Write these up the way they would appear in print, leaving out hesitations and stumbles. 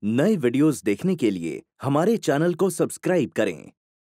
नए वीडियोस देखने के लिए हमारे चैनल को सब्सक्राइब करें।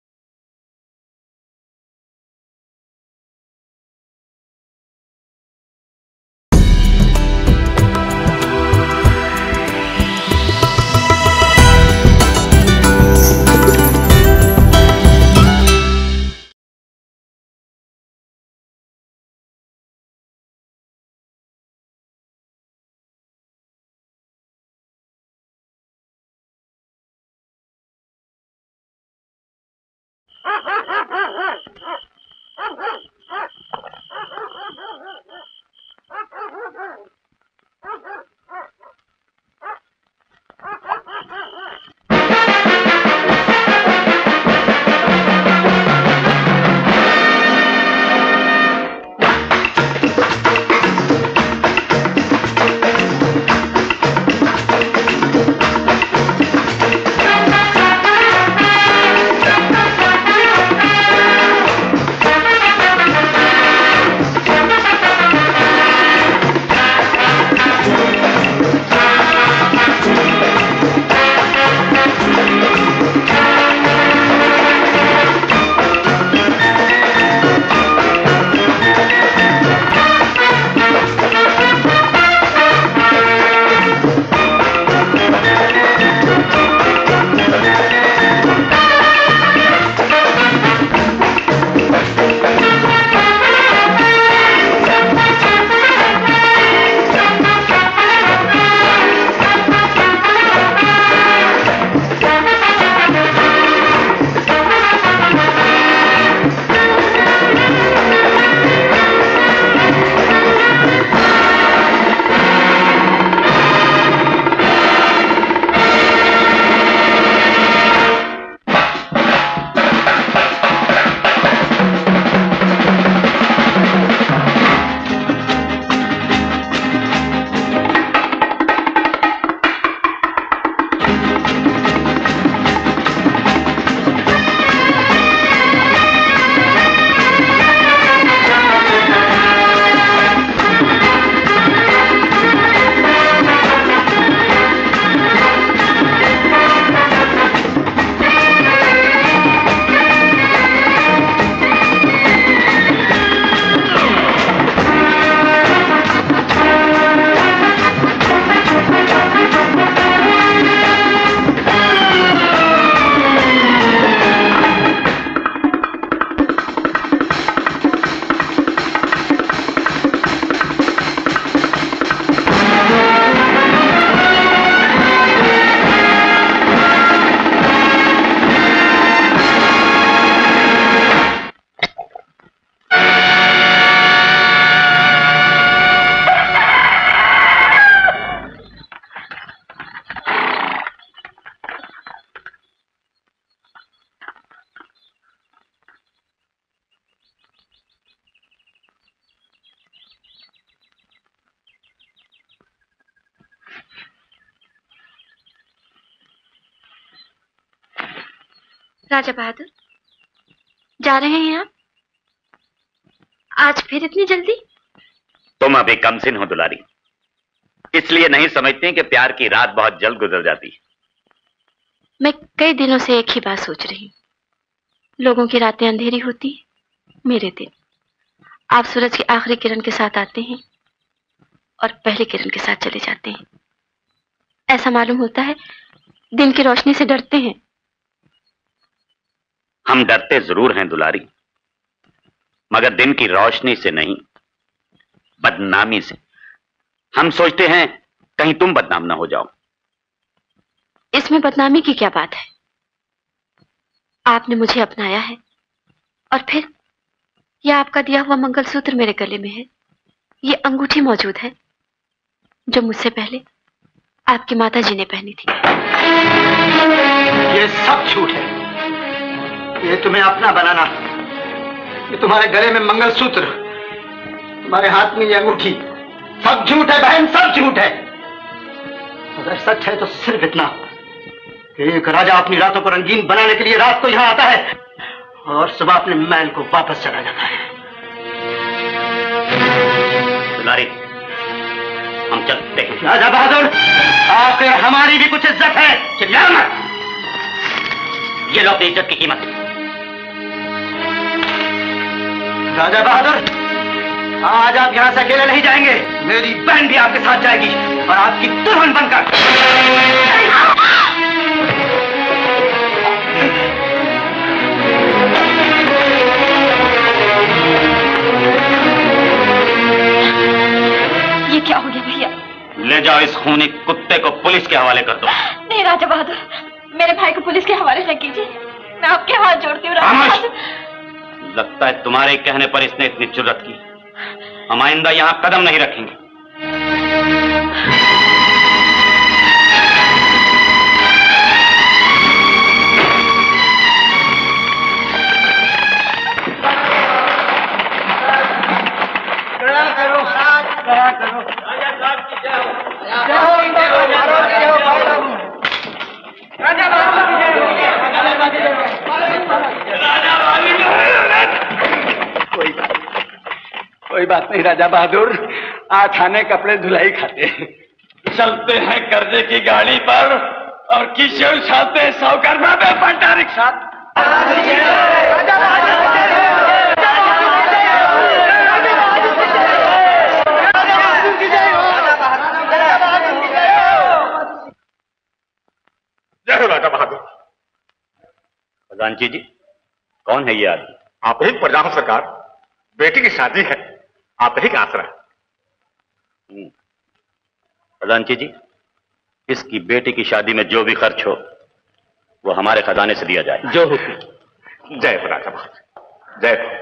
राजा बहादुर, जा रहे हैं आप? आज फिर इतनी जल्दी? तुम अभी कमसिन हो दुलारी, इसलिए नहीं समझती कि प्यार की रात बहुत जल्द गुजर जाती है। मैं कई दिनों से एक ही बात सोच रही हूँ। लोगों की रातें अंधेरी होती, मेरे दिन। आप सूरज की आखिरी किरण के साथ आते हैं और पहली किरण के साथ चले जाते हैं। ऐसा मालूम होता है दिन की रोशनी से डरते हैं। हम डरते जरूर हैं दुलारी, मगर दिन की रोशनी से नहीं, बदनामी से। हम सोचते हैं कहीं तुम बदनाम ना हो जाओ। इसमें बदनामी की क्या बात है? आपने मुझे अपनाया है और फिर यह आपका दिया हुआ मंगलसूत्र मेरे गले में है। ये अंगूठी मौजूद है जो मुझसे पहले आपकी माता जी ने पहनी थी। ये सब झूठ है। ये तुम्हें अपना बनाना, ये तुम्हारे गले में मंगलसूत्र, तुम्हारे हाथ में ये अंगूठी, सब झूठ है बहन, सब झूठ है। अगर सच है तो सिर्फ इतना कि एक राजा अपनी रातों को रंगीन बनाने के लिए रात को यहाँ आता है और सुबह अपने महल को वापस चला जाता है। दुलारी, हम चलते हैं। राजा बहादुर, आखिर हमारी भी कुछ इज्जत है। चिल्ला मत। ये लो अपनी इज्जत की कीमत। राजा बहादुर, आज आप यहाँ से अकेले नहीं जाएंगे। मेरी बहन भी आपके साथ जाएगी और आपकी दुल्हन बनकर। ये क्या हो गया भैया? ले जाओ इस खूनी कुत्ते को पुलिस के हवाले कर दो। नहीं राजा बहादुर, मेरे भाई को पुलिस के हवाले न कीजिए। मैं आपके हाथ जोड़ती हूँ राजा बहादुर। लगता है तुम्हारे कहने पर इसने इतनी जुर्रत की। हम आइंदा यहाँ कदम नहीं रखेंगे। कोई बात नहीं राजा बहादुर, आज थाने कपड़े धुलाई खाते हैं। चलते हैं कर्जे की गाड़ी पर और किशोर उछालते हैं साहूकार बाबे पलटा रिक्शा। जय हो राजा बहादुर। खजांची जी, कौन है ये आदमी? आप ही प्रजा सरकार, बेटी की शादी है, आप ही का आसरा। खजांची जी, इसकी बेटी की शादी में जो भी खर्च हो वो हमारे खजाने से दिया जाए। जो हुक्म। जय हो राजा बहादुर, जय हो।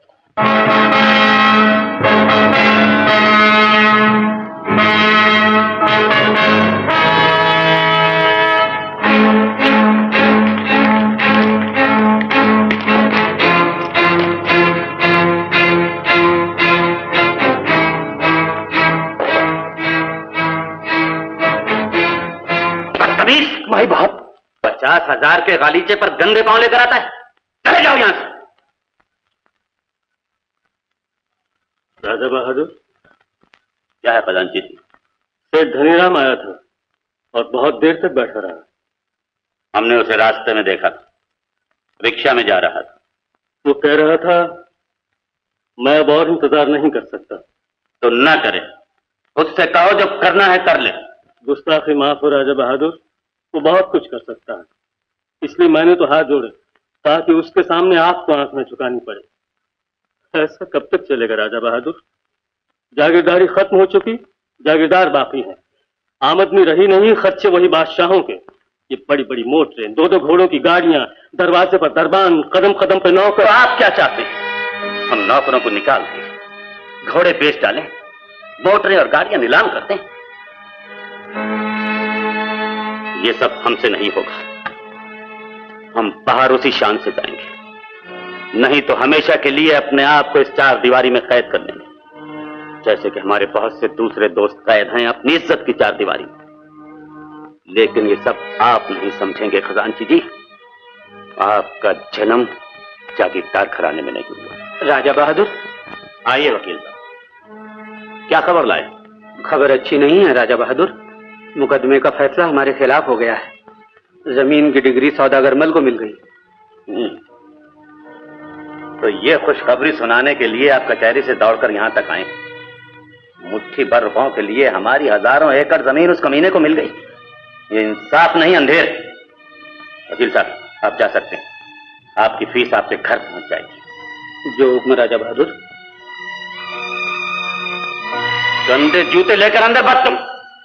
भाई बाप, 50,000 के गालीचे पर गंदे पांव लेकर आता है। चले जाओ यहां से। राजा बहादुर, क्या है खजांची जी? सेठ धनीराम आया था और बहुत देर तक बैठा रहा। हमने उसे रास्ते में देखा, रिक्शा में जा रहा था। वो कह रहा था मैं अब और इंतजार नहीं कर सकता। तो ना करे, उससे कहो जो करना है कर ले। गुस्ताखी माफ हो राजा बहादुर, वो बहुत कुछ कर सकता है, इसलिए मैंने तो हाथ जोड़े ताकि उसके सामने आपको आंख में झुकानी पड़े। ऐसा कब तक चलेगा राजा बहादुर? जागीरदारी खत्म हो चुकी, जागीरदार बाकी हैं। आमदनी रही नहीं, खर्चे वही बादशाहों के। ये बड़ी बड़ी मोटरें, दो दो घोड़ों की गाड़ियां, दरवाजे पर दरबान, कदम कदम पे नौकर। तो आप क्या चाहते हैं? हम नौकरों को निकाल दें, घोड़े बेच डालें, मोटरें और गाड़ियां नीलाम करते हैं? ये सब हमसे नहीं होगा। हम बाहर उसी शान से जाएंगे, नहीं तो हमेशा के लिए अपने आप को इस चार दीवारी में कैद कर लेंगे, जैसे कि हमारे बहुत से दूसरे दोस्त कैद हैं अपनी इज्जत की चार दीवारी में। लेकिन ये सब आप नहीं समझेंगे खजांची जी। आपका जन्म जागीरदार घराने में नहीं हुआ। राजा बहादुर, आइए वकील साहब, क्या खबर लाए? खबर अच्छी नहीं है राजा बहादुर। मुकदमे का फैसला हमारे खिलाफ हो गया है। जमीन की डिग्री सौदागर मल को मिल गई। तो ये खुशखबरी सुनाने के लिए आप कचहरी से दौड़कर यहां तक आए। मुट्ठी भर रुपयों के लिए हमारी हजारों एकड़ जमीन उस कमीने को मिल गई। ये इंसाफ नहीं, अंधेर। वकील साहब, आप जा सकते हैं, आपकी फीस आपके घर पहुंच जाएगी। जो हुक्म राजा बहादुर। गंदे जूते लेकर अंदर मत तुम।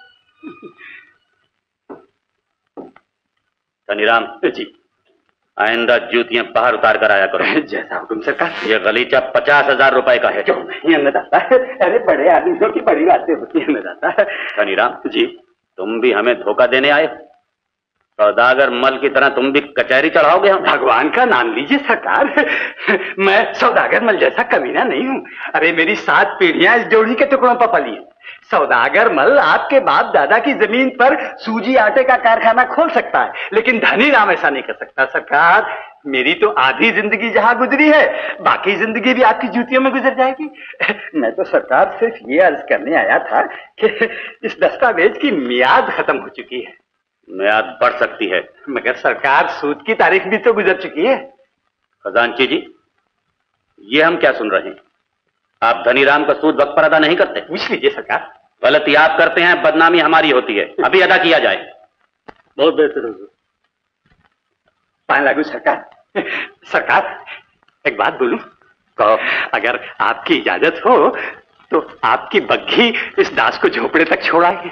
धनीराम जी, आइंदा जूतियां बाहर उतार कर आया करो। जैसा हुक्म सरकार। ये गलीचा 50,000 रुपए का है। क्यों नहीं अन्नदाता है? अरे बड़े आदमियों की बड़ी बातें होती है अन्नदाता। धनीराम जी, तुम भी हमें धोखा देने आए हो? सौदागर मल की तरह तुम भी कचहरी चढ़ाओगे हम? भगवान का नाम लीजिए सरकार। मैं सौदागर मल जैसा कमीना नहीं हूँ। अरे मेरी 7 पीढ़ियां इस जोड़ी के टुकड़ों पर पली है। सौदागर मल आपके बाप दादा की जमीन पर सूजी आटे का कारखाना खोल सकता है, लेकिन धनी राम ऐसा नहीं कर सकता सरकार। मेरी तो आधी जिंदगी जहां गुजरी है, बाकी जिंदगी भी आपकी जूतियों में गुजर जाएगी। मैं तो सरकार सिर्फ ये अर्ज करने आया था कि इस दस्तावेज की मियाद खत्म हो चुकी है। मियाद बढ़ सकती है। मगर सरकार सूद की तारीख भी तो गुजर चुकी है। खजांची जी, ये हम क्या सुन रहे हैं? आप धनीराम का सूद वक्त पर अदा नहीं करते? पूछ लीजिए सरकार। गलती आप करते हैं, बदनामी हमारी होती है। अभी अदा किया जाए। बहुत बेहतर होगा। पान लागू सरकार। सरकार एक बात बोलूं? कहो। अगर आपकी इजाजत हो तो आपकी बग्घी इस दास को झोपड़े तक छोड़ाएगी।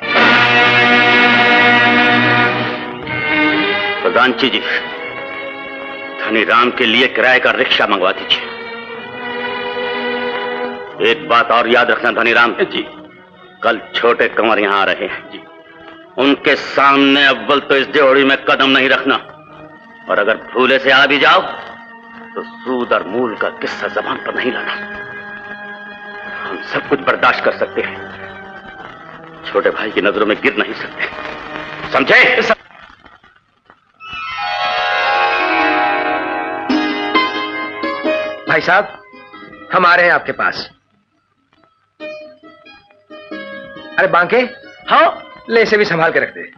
खजांची जी, धनीराम के लिए किराए का रिक्शा मंगवा दीजिए। एक बात और याद रखना धनीराम जी, कल छोटे कंवर यहां आ रहे हैं जी। उनके सामने अव्वल तो इस जोड़ी में कदम नहीं रखना, और अगर भूले से आ भी जाओ तो सूद और मूल का किस्सा जबान पर नहीं लाना। हम सब कुछ बर्दाश्त कर सकते हैं, छोटे भाई की नजरों में गिर नहीं सकते, समझे? भाई साहब, हम आ रहे हैं आपके पास। अरे बांके, हाँ ले इसे भी संभाल के रख दे।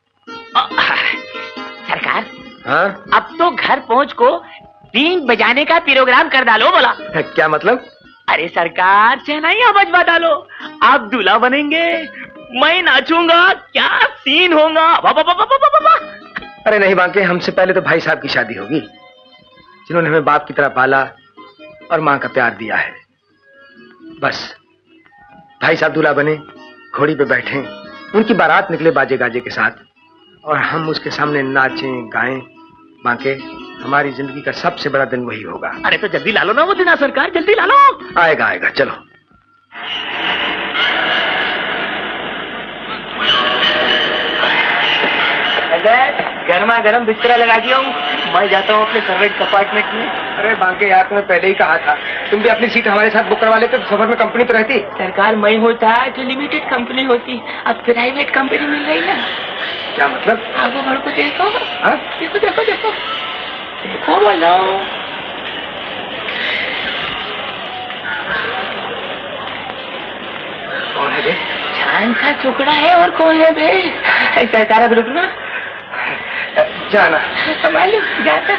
सरकार, हाँ अब तो घर पहुंच को बीन बजाने का प्रोग्राम कर डालो। बोला क्या मतलब? अरे सरकार, शहनाइयां बजवा डालो। आप दूल्हा बनेंगे, मैं नाचूंगा, क्या सीन होगा। अरे नहीं बांके, हमसे पहले तो भाई साहब की शादी होगी, जिन्होंने हमें बाप की तरह पाला और मां का प्यार दिया है। बस भाई साहब दूल्हा बने, घोड़ी पे बैठे, उनकी बारात निकले बाजे गाजे के साथ, और हम उसके सामने नाचें गाएं। बांके, हमारी जिंदगी का सबसे बड़ा दिन वही होगा। अरे तो जल्दी ला लो ना वो दिन सरकार, जल्दी ला लो। आएगा आएगा, चलो। गर्मा गर्म बिस्तरा लगा दिया हूँ, मैं जाता हूँ अपने सर्वेंट अपार्टमेंट में। अरे बांके यार, तुम्हें पहले ही कहा था, तुम भी अपनी सीट हमारे साथ बुक करवा लेते तो सफर में कंपनी तो रहती। सरकार, मैं होता तो लिमिटेड कंपनी होती, अब प्राइवेट कंपनी मिल रही ना। क्या मतलब? आप वो घर को देखो। हाँ? देखो देखो देखो देखो, बोलो। कौन है बे? चांद का टुकड़ा है, और कौन है बे? सरकार ग्रुप ना जाना मालूम जाता।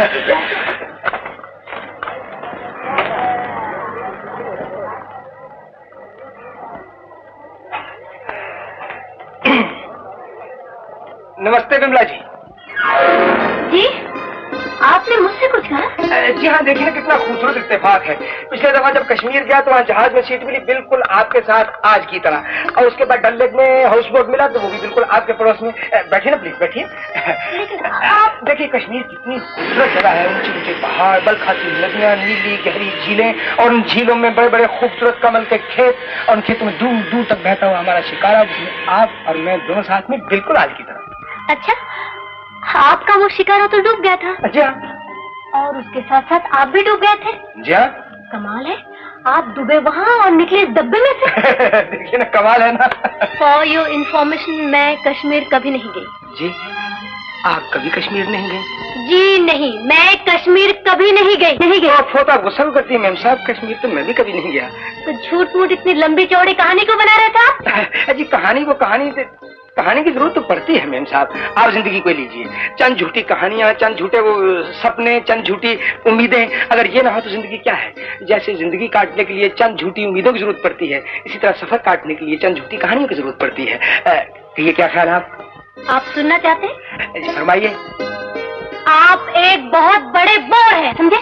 नमस्ते विमला जी। जी, आपने मुझसे कुछ कहा? जी हाँ, देखिए ना कितना खूबसूरत इत्तेफाक है। पिछले दफा जब कश्मीर गया तो वहाँ जहाज में सीट मिली बिल्कुल आपके साथ आज की तरह, और उसके बाद डल लेक में हाउस बोट मिला तो वो भी बिल्कुल आपके पड़ोस में। बैठिए ना प्लीज, बैठिए। आप देखिए कश्मीर कितनी खूबसूरत जगह है, ऊंचे ऊंचे पहाड़, बल खाती नदियाँ, नीली गहरी झीलें, और उन झीलों में बड़े बड़े खूबसूरत कमल के खेत, और उन खेतों में दूर दूर तक बहता हुआ हमारा शिकारा, जिसमें आप और मैं दोनों साथ में बिल्कुल आज की तरह। अच्छा, आपका वो शिकारा तो डूब गया था? जी हाँ। और उसके साथ साथ आप भी डूब गए थे? जी हाँ। कमाल है, आप डूबे वहाँ और निकले इस डब्बे में से। देखिए ना, कमाल है ना। फॉर योर इंफॉर्मेशन, मैं कश्मीर कभी नहीं गई। जी, आप कभी कश्मीर नहीं गए? जी नहीं, मैं कश्मीर कभी नहीं गई। तो आप गुस्सा करती है मैम साहब, कश्मीर तो मैं भी कभी नहीं गया। तो झूठ मूठ इतनी लंबी चौड़ी कहानी को बना रहा था? जी कहानी की जरूरत तो पड़ती है मैम साहब। आप जिंदगी को लीजिए, चंद झूठी कहानियां, चंद झूठे वो सपने, चंद झूठी उम्मीदें, अगर ये ना हो तो जिंदगी क्या है। जैसे जिंदगी काटने के लिए चंद झूठी उम्मीदों की जरूरत पड़ती है, इसी तरह सफर काटने के लिए चंद झूठी कहानियों की जरूरत पड़ती है। ये क्या ख्याल है आप सुनना चाहते हैं? जी फरमाइए। आप एक बहुत बड़े बोर हैं, समझे?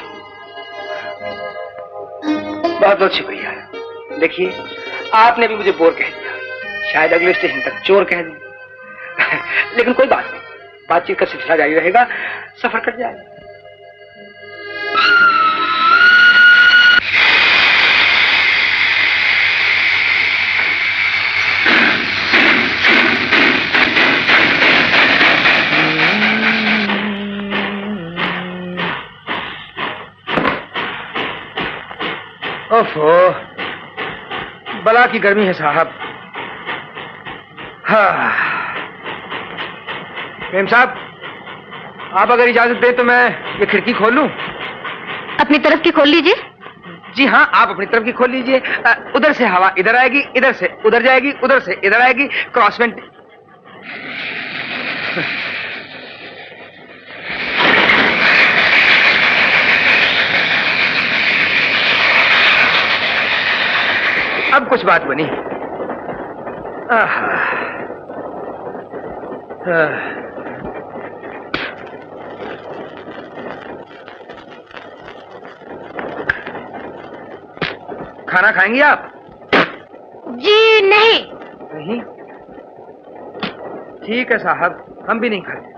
बहुत बहुत शुक्रिया। देखिए, आपने भी मुझे बोर कह दिया, शायद अगले स्टेशन तक चोर कह दें। लेकिन कोई बात नहीं, बातचीत का सिलसिला जारी रहेगा, सफर कट जाएगा। ओफो, बला की गर्मी है साहब। हाँ मेम साहब, आप अगर इजाजत दें तो मैं ये खिड़की खोल लूं? अपनी तरफ की खोल लीजिए। जी हाँ, आप अपनी तरफ की खोल लीजिए। उधर से हवा इधर आएगी, इधर से उधर जाएगी, उधर से इधर आएगी, क्रॉसमेंट। अब कुछ बात बनी। खाना खाएंगी आप? जी नहीं। नहीं? ठीक है साहब, हम भी नहीं खाते।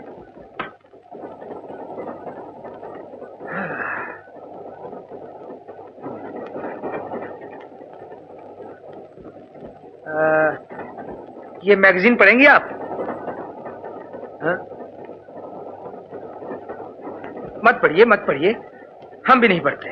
ये मैगजीन पढ़ेंगी आप? हाँ? मत पढ़िए मत पढ़िए, हम भी नहीं पढ़ते।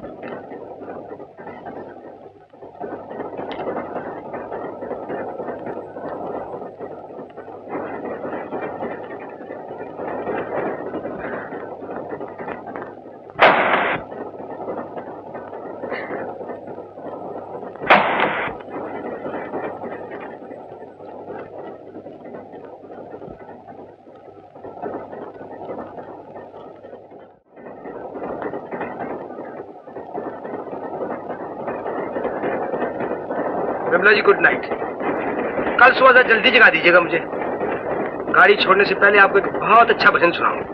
जी गुड नाइट। कल सुबह जल्दी जगा दीजिएगा मुझे। गाड़ी छोड़ने से पहले आपको एक बहुत अच्छा भजन सुनाऊंगा।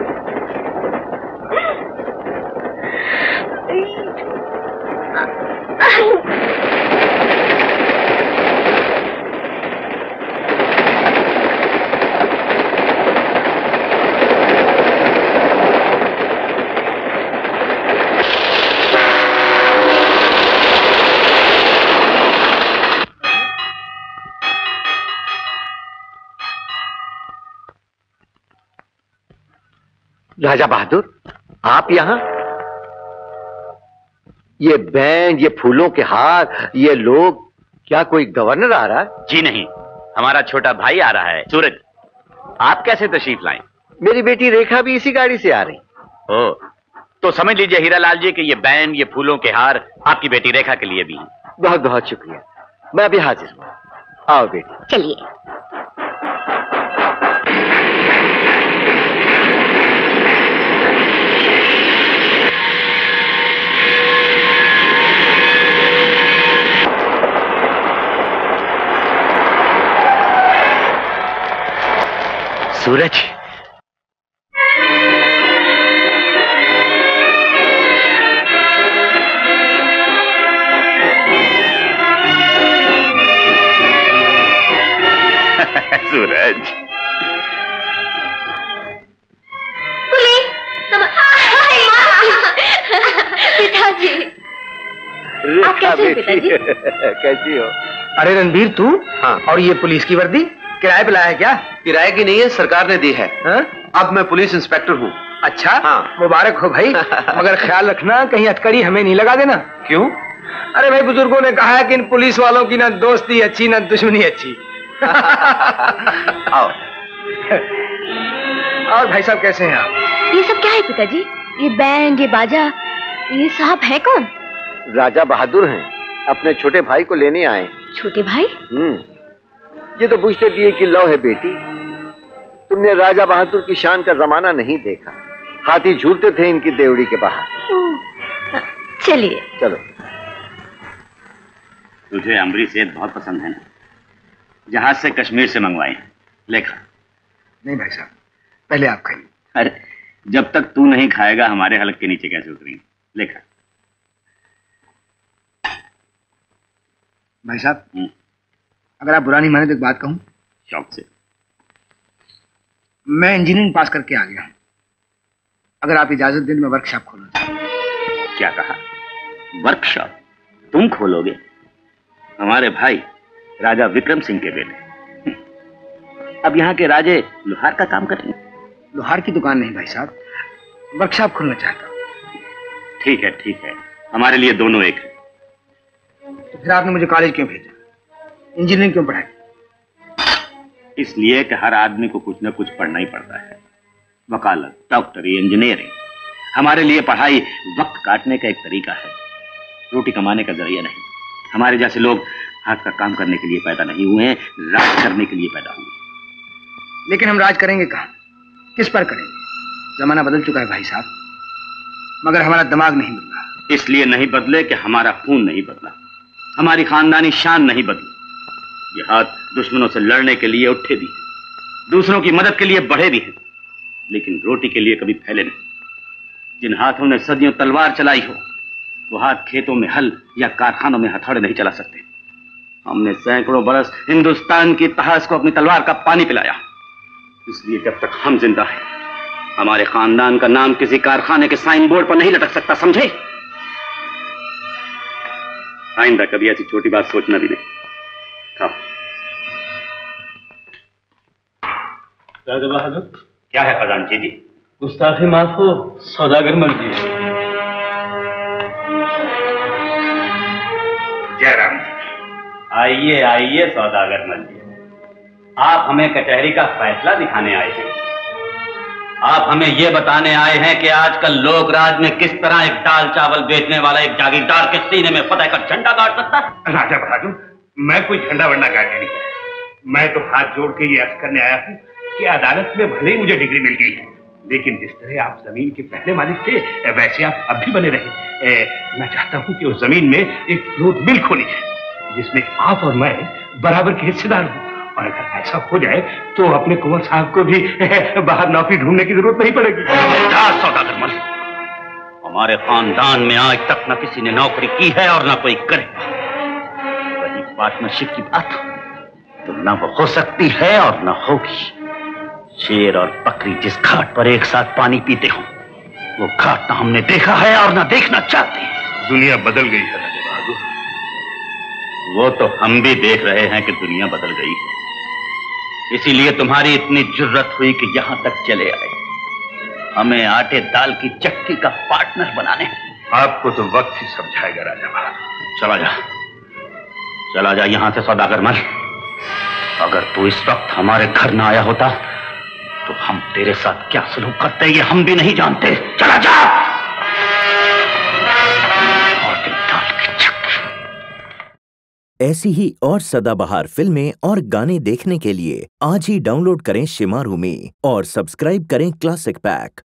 राजा बहादुर, आप यहाँ? ये बैंड, ये फूलों के हार, ये लोग, क्या कोई गवर्नर आ रहा है? जी नहीं, हमारा छोटा भाई आ रहा है, सूरज। आप कैसे तशरीफ लाएं? मेरी बेटी रेखा भी इसी गाड़ी से आ रही। ओ, तो समझ लीजिए हीरालाल जी कि ये बैंड, ये फूलों के हार आपकी बेटी रेखा के लिए भी हैं। बहुत बहुत शुक्रिया, मैं अभी हाजिर हूँ। आओ बेटी। चलिए। सूरज, सूरज, पिताजी, आप कैसे हो पिताजी? कैसी हो? अरे रणबीर, तू? हाँ। और ये पुलिस की वर्दी किराए पे लाया है क्या? किराए की नहीं है, सरकार ने दी है। हा? अब मैं पुलिस इंस्पेक्टर हूँ। अच्छा, हाँ। मुबारक हो भाई। मगर ख्याल रखना कहीं हथकड़ी हमें नहीं लगा देना। क्यों? अरे भाई, बुजुर्गों ने कहा है कि इन पुलिस वालों की ना दोस्ती अच्छी ना दुश्मनी अच्छी। आओ। और भाई साहब कैसे हैं आप? ये सब क्या है पिताजी? ये बैंड, ये बाजा, ये साहब है कौन? राजा बहादुर हैं, अपने छोटे भाई को लेने आए। छोटे भाई? ये तो पूछते दिए कि लो है बेटी, तुमने राजा बहादुर की शान का जमाना नहीं देखा। हाथी झूलते थे इनकी देवड़ी के बाहर। चलिए। चलो। तुझे अमरी सेठ बहुत पसंद है ना? जहाज से कश्मीर से मंगवाए, लेखा। नहीं भाई साहब, पहले आप खाइए। अरे, जब तक तू नहीं खाएगा हमारे हलक के नीचे कैसे उतरेंगे? लेखा। भाई साहब, अगर आप बुरा नहीं माने तो एक बात कहूं? शौक से। मैं इंजीनियरिंग पास करके आ गया। अगर आप इजाजत दें मैं वर्कशॉप खोलूंगा। क्या कहा? वर्कशॉप तुम खोलोगे? हमारे भाई राजा विक्रम सिंह के बेटे। अब यहाँ के राजे लोहार का काम करेंगे? लोहार की दुकान नहीं भाई साहब, वर्कशॉप खोलना चाहता हूँ। ठीक है, ठीक है, हमारे लिए दोनों एक है। तो फिर आपने मुझे कॉलेज क्यों भेजा, इंजीनियरिंग क्यों पढ़ाई? इसलिए कि हर आदमी को कुछ न कुछ पढ़ना ही पड़ता है। वकालत, डॉक्टरी, इंजीनियरिंग। हमारे लिए पढ़ाई वक्त काटने का एक तरीका है, रोटी कमाने का जरिया नहीं। हमारे जैसे लोग हाथ का काम करने के लिए पैदा नहीं हुए हैं, राज करने के लिए पैदा हुए। लेकिन हम राज करेंगे कहाँ, किस पर करेंगे? जमाना बदल चुका है भाई साहब, मगर हमारा दिमाग नहीं बदला। इसलिए नहीं बदले कि हमारा खून नहीं बदला, हमारी खानदानी शान नहीं बदली। ये हाथ दुश्मनों से लड़ने के लिए उठे भी हैं, दूसरों की मदद के लिए बढ़े भी हैं, लेकिन रोटी के लिए कभी फैले नहीं। जिन हाथों ने सदियों तलवार चलाई हो, वो हाथ खेतों में हल या कारखानों में हथौड़े नहीं चला सकते। हमने सैकड़ों बरस हिंदुस्तान की इतिहास को अपनी तलवार का पानी पिलाया। इसलिए जब तक हम जिंदा हैं, हमारे खानदान का नाम किसी कारखाने के साइन बोर्ड पर नहीं लटक सकता, समझे? आइंदा कभी ऐसी छोटी बात सोचना भी नहीं। खाओ। राजा बहादुर, क्या है खजानची जी? गुस्ताखी माफ हो, सौदागर मर गए। जयराम, आइए आइए सौदागर मल जी, आप हमें कचहरी का फैसला दिखाने आए हैं। आप हमें ये बताने आए हैं कि आजकल लोक राज में किस तरह एक दाल चावल बेचने वाला एक जागीरदार के सीने में फतह का झंडा गाड़ सकता है। राजा बहादुर, मैं कोई झंडा वंडा गाड़ने नहीं है। मैं तो हाथ जोड़ के ये अर्ज करने आया हूँ कि अदालत में भले ही मुझे डिग्री मिल गई है, लेकिन जिस तरह आप जमीन के पहले मालिक थे, वैसे आप अब भी बने रहे। मैं चाहता हूँ कि उस जमीन में एक फ्रूट मिल खोली जाए, जिसमें आप और मैं बराबर के हिस्सेदार हूँ। और अगर ऐसा हो जाए तो अपने कुंवर साहब को भी बाहर नौकरी ढूंढने की जरूरत नहीं पड़ेगी। सौदागर मल, हमारे खानदान में आज तक न किसी ने नौकरी की है और न कोई करे। वही पार्टनरशिप की बात तो न वो हो सकती है और न होगी। शेर और बकरी जिस घाट पर एक साथ पानी पीते हो, वो घाट न हमने देखा है और न देखना चाहते। दुनिया बदल गई है राजा बहादुर। वो तो हम भी देख रहे हैं कि दुनिया बदल गई है, इसीलिए तुम्हारी इतनी जुर्रत हुई कि यहां तक चले आए, हमें आटे दाल की चक्की का पार्टनर बनाने। आपको तो वक्त ही समझाएगा राजा बहादुर। चला जा यहां से सौदागर मल। अगर तू इस वक्त हमारे घर ना आया होता तो हम तेरे साथ क्या सलूक करते ये हम भी नहीं जानते। चला जा। ऐसी ही और सदाबहार फिल्में और गाने देखने के लिए आज ही डाउनलोड करें शेमारू में और सब्सक्राइब करें क्लासिक पैक।